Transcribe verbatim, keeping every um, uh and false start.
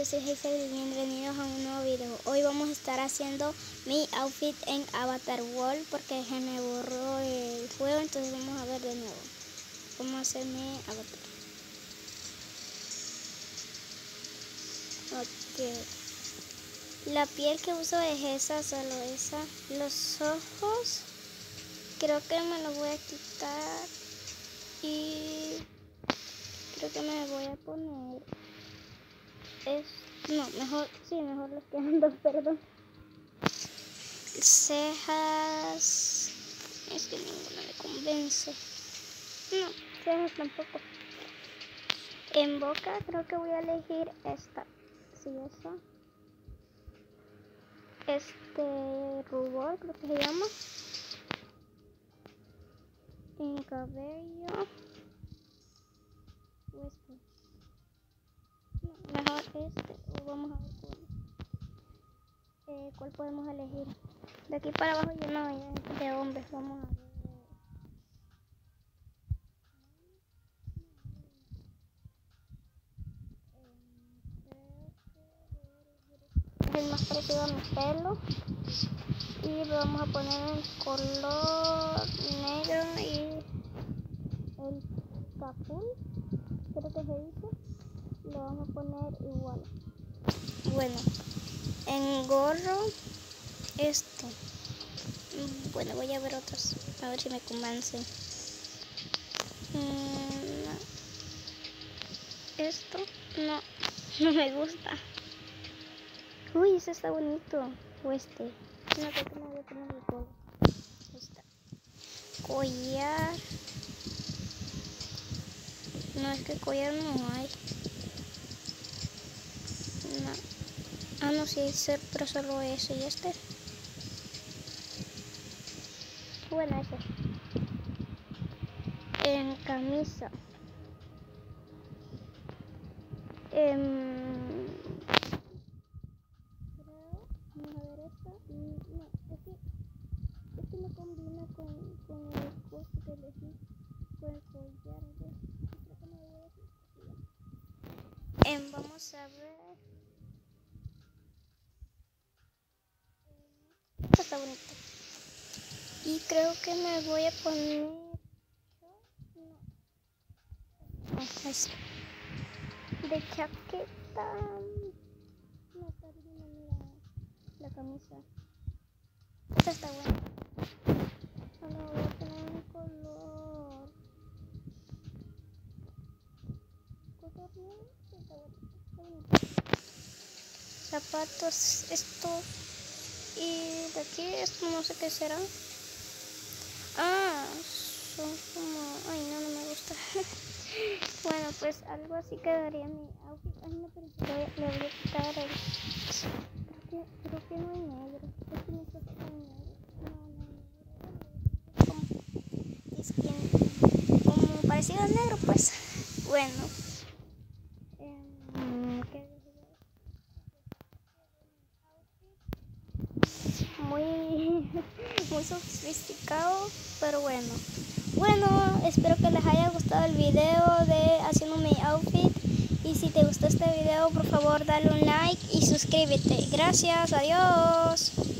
yo soy Hazel y bienvenidos a un nuevo video. Hoy vamos a estar haciendo mi outfit en Avatar World porque se me borró el juego, entonces vamos a ver de nuevo. Vamos a hacer mi avatar. Ok. La piel que uso es esa, solo esa. Los ojos, creo que me los voy a quitar y creo que me voy a poner... Es, no, mejor, sí, mejor los que ando, perdón. Cejas, es que ninguna me convence. No, cejas tampoco. En boca creo que voy a elegir esta. Sí, esa. Este rubor creo que se llama. En cabello. Este. No, mejor este. O vamos a ver cuál. Eh, ¿Cuál podemos elegir? De aquí para abajo yo no hay de hombres. Vamos a ver. Es el más parecido a mi pelo. Y lo vamos a poner en color negro y el capul, creo que se dice, lo vamos a poner igual. Bueno, en gorro, este. Bueno, voy a ver otros, a ver si me convencen. Mm, no. Esto, no, no me gusta. Uy, ese está bonito. O este. No, creo que me voy a poner el color. Está. Collar. No, es que collar no hay. No. Ah, no, sí, pero solo ese y este. Bueno, ese. En camisa. En... Creo, vamos a ver esta. No, es que, es que no combina con, con el costo que elegí. Con el collar. Creo que me voy a decir. En, vamos a ver. Esta está bonita. Y creo que me voy a poner. No, es de chaqueta. No está bien la, la camisa. Esta está buena. Ahora voy a poner un color. Color bien. Está bueno. Está bonito. Zapatos, esto. Y de aquí, esto no sé qué será. Ah, son como... Ay, no, no me gusta. Bueno, pues algo así quedaría mi outfit. Ay, no, pero le, le voy a quitar el... Creo que, creo que no hay negro. Es que no sé si hay negro. No, no, no. Como, es que, como parecido al negro, pues. Bueno. Eh, ¿qué Muy, muy sofisticado, pero bueno. Bueno, espero que les haya gustado el video de haciendo mi outfit. Y si te gustó este video, por favor dale un like y suscríbete. Gracias, adiós.